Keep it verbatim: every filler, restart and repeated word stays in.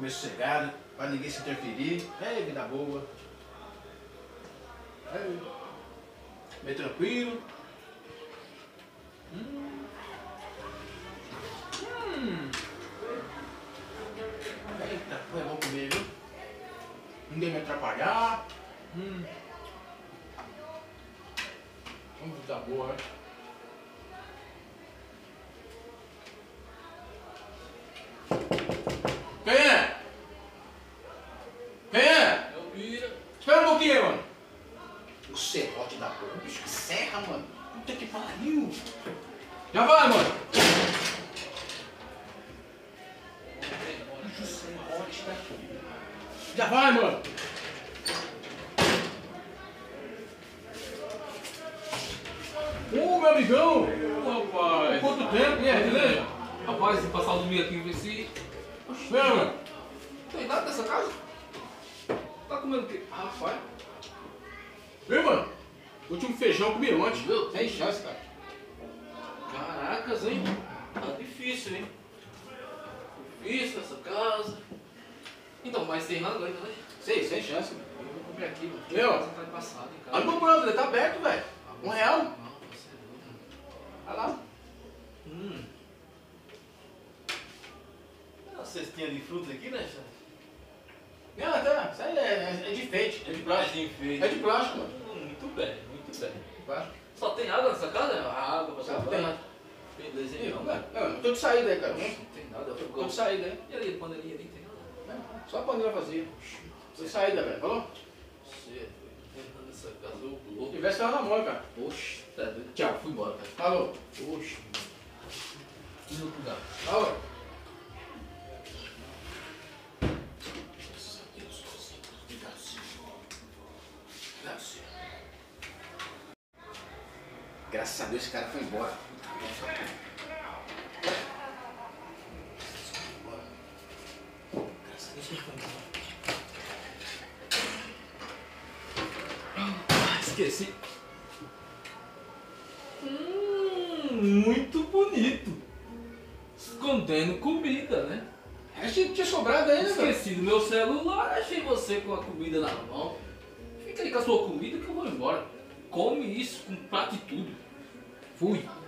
comer sossegado, pra ninguém se interferir. É, vida boa. É, meio tranquilo. Hum. Hum. Eita, foi bom comer, viu? Ninguém me atrapalhar. Hum. Vamos vida boa, né? Quem é? Quem é? É o Bira. Espera um pouquinho, mano. O serrote da porra. Bicho, que serra, mano. Puta que pariu. Já vai, mano. Bicho, serrote da porra. Já vai, mano. Ô, meu amigão. Ô, rapaz. Quanto tempo? E aí, beleza? Rapaz, se passar o domingo aqui, ver se... Vem, mano. Tem nada dessa casa? Tá comendo o quê? Rapaz. Vem, mano. Último feijão com birante. Meu Sem chance, cara. Caracas, hein? Tá difícil, hein? Difícil essa casa. Então, mas tem nada ainda, né? Sei, sem chance, mano. Eu vou comer aqui, mano. Meu. A casa tá passada em casa. Olha meu brother, ele tá aberto, velho. Um real. Não, você é doido. Olha lá. Hum. Uma cestinha de frutas aqui, né, Xande? Não, tá. Isso aí é, é de enfeite, é de plástico. É de enfeite. É de plástico, mano. Hum, muito bem, muito bem. De plástico. Só tem água nessa casa? Água pra Só tomar tem. banho? Beleza, Ih, então. velho. Não, tô de saída aí, cara. Não tem nada. Eu Tô de saída aí. E ali, a panelinha nem tem nada. Só a panela vazia. Tô de saída, velho. Falou? Você é doido. Entrando nessa casa, ô Se louco. tivesse ela na mão, cara. Oxi, tá doido. Tchau, fui embora, cara. Falou. Oxi. E no outro lugar? Falou. Graças a Deus esse cara foi embora. Graças a Deus ele foi embora. Esqueci. Hum, muito bonito. Escondendo comida, né? Acho que tinha sobrado ainda, velho. Esqueci do meu celular, achei você com a comida na mão. Fica aí com a sua comida que eu vou embora. Come isso com prato e tudo. Fui.